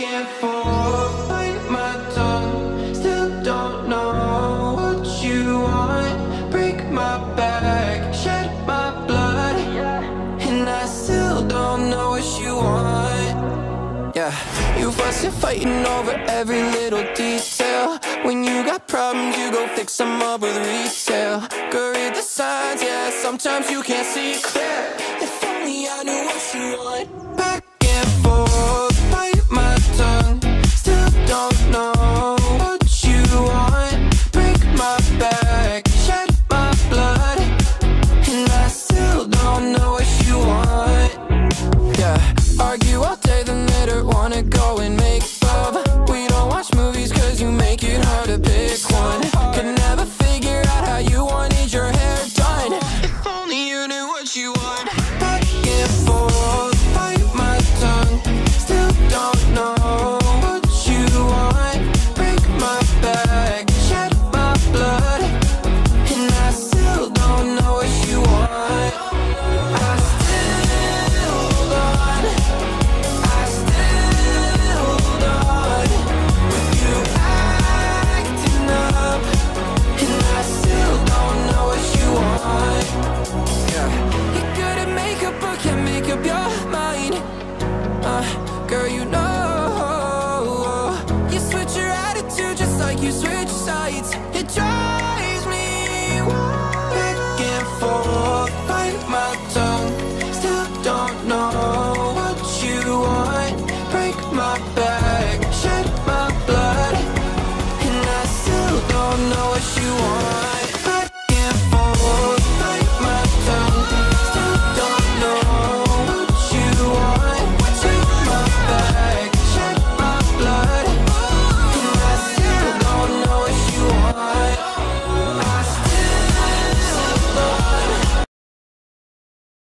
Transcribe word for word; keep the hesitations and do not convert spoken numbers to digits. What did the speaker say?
and forth, bite my tongue. Still don't know what you want. Break my back, shed my blood, and I still don't know what you want. Yeah, you fuss and fighting over every little detail. When you got problems, you go fix them up with retail. Go read the signs, yeah, sometimes you can't see clear. If only I knew what you want. Back and forth, bite my tongue. Still don't know what you want. Break my back, shed my blood, and I still don't know what you want. Yeah, argue all day, then later wanna go and make love. We don't watch movies cause you make it hard to pick one. Could never figure out how you wanted your hair done. If only you knew what you want. Back and forth, bite my tongue. Still don't know what you want. Break my back, shed my blood, and I still don't know what you want. I still hold on, I still hold on. With you acting up, and I still don't know what you want. Yeah, you're good at makeup but can't make up your mind. Uh, girl, you know you switch your attitude just like you switch